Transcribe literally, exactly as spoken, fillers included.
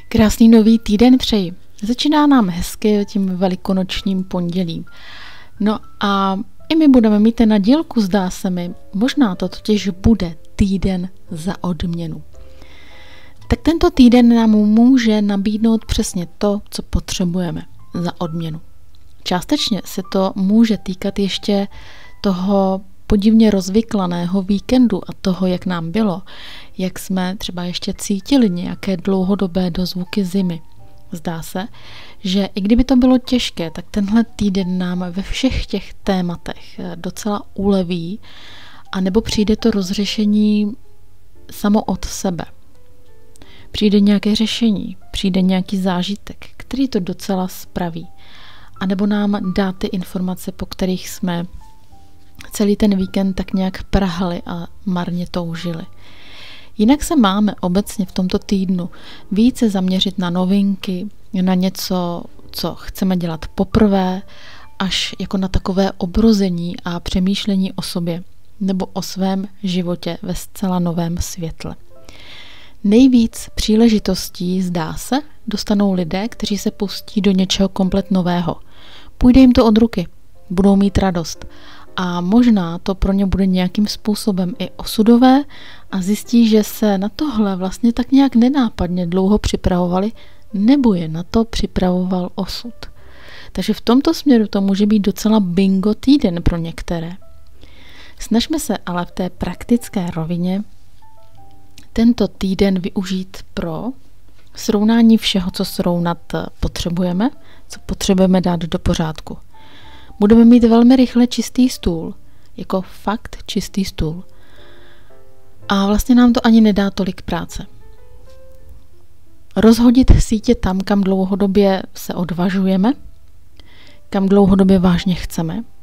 Krásný nový týden přeji. Začíná nám hezky tím velikonočním pondělím. No a i my budeme mít ten nadílku, zdá se mi. Možná to totiž bude týden za odměnu. Tak tento týden nám může nabídnout přesně to, co potřebujeme za odměnu. Částečně se to může týkat ještě toho podivně rozvyklaného víkendu a toho, jak nám bylo, jak jsme třeba ještě cítili nějaké dlouhodobé dozvuky zimy. Zdá se, že i kdyby to bylo těžké, tak tenhle týden nám ve všech těch tématech docela uleví, a nebo přijde to rozřešení samo od sebe. Přijde nějaké řešení, přijde nějaký zážitek, který to docela spraví. A nebo nám dá ty informace, po kterých jsme celý ten víkend tak nějak prahali a marně toužili. Jinak se máme obecně v tomto týdnu více zaměřit na novinky, na něco, co chceme dělat poprvé, až jako na takové obrození a přemýšlení o sobě nebo o svém životě ve zcela novém světle. Nejvíc příležitostí, zdá se, dostanou lidé, kteří se pustí do něčeho komplet nového. Půjde jim to od ruky, budou mít radost a možná to pro ně bude nějakým způsobem i osudové a zjistí, že se na tohle vlastně tak nějak nenápadně dlouho připravovali, nebo je na to připravoval osud. Takže v tomto směru to může být docela bingo týden pro některé. Snažme se ale v té praktické rovině tento týden využít pro srovnání všeho, co srovnat potřebujeme, co potřebujeme dát do pořádku. Budeme mít velmi rychle čistý stůl, jako fakt čistý stůl. A vlastně nám to ani nedá tolik práce. Rozhodit sítě tam, kam dlouhodobě se odvažujeme, kam dlouhodobě vážně chceme,